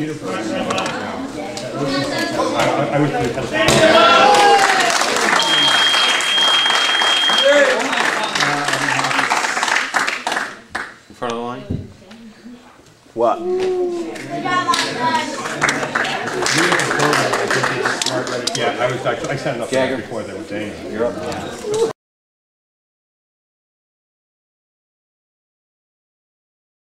beautiful. I was really in front of the line? What? Yeah, I set it up before they were saying. You're up.